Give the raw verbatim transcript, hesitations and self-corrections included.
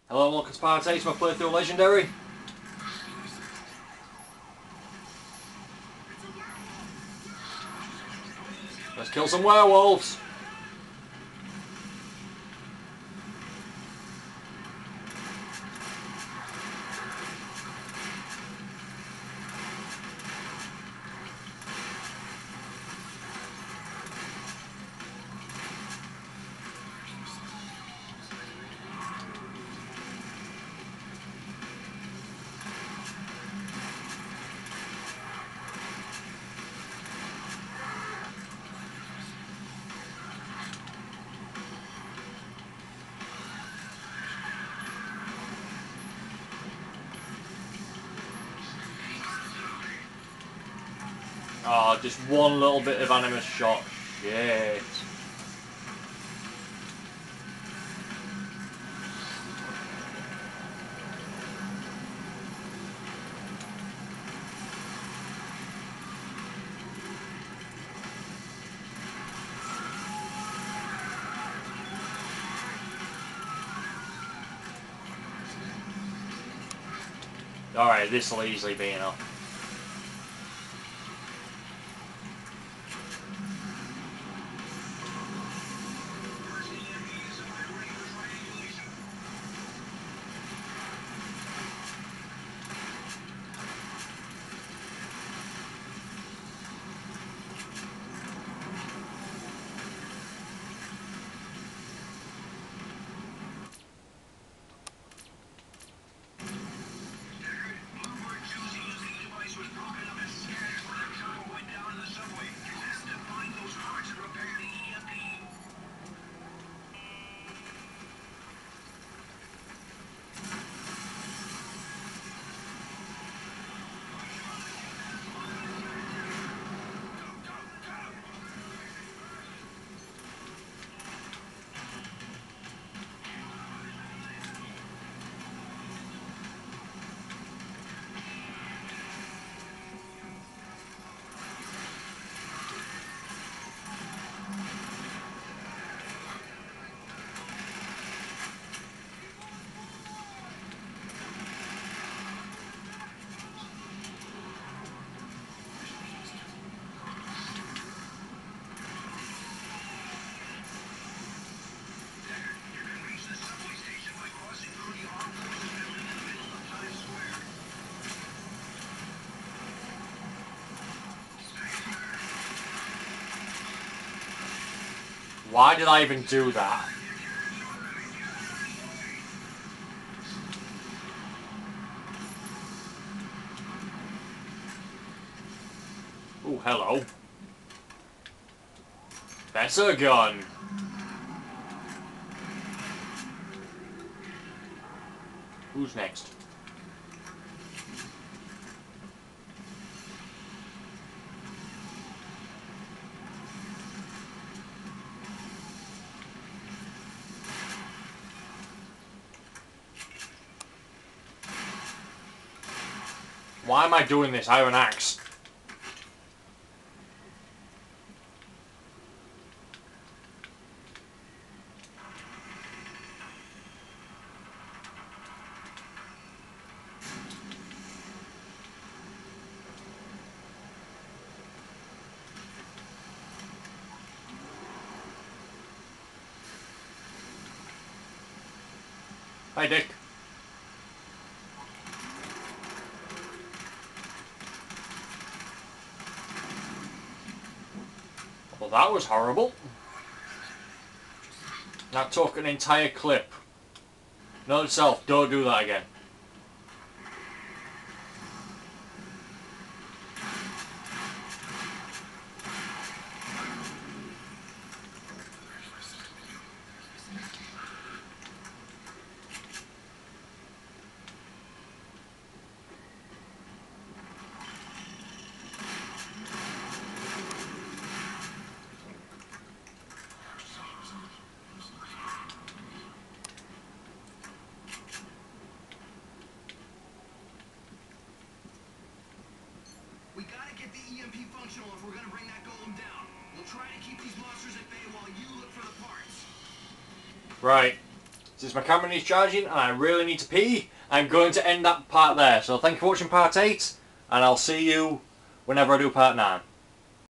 Hello and welcome to part eight of my playthrough Legendary. Let's kill some werewolves. Oh, just one little bit of animus shot. Shit. Alright, this will easily be enough. Why did I even do that? Ooh, hello. Better gun. Who's next? Why am I doing this? I have an axe. Hi, Dick. Well, that was horrible. That took an entire clip. Note itself, don't do that again. We gotta get the E M P functional if we're gonna bring that golem down. We'll try to keep these monsters at bay while you look for the parts. Right. since my camera needs charging and I really need to pee, I'm going to end that part there. So thank you for watching part eight, and I'll see you whenever I do part nine.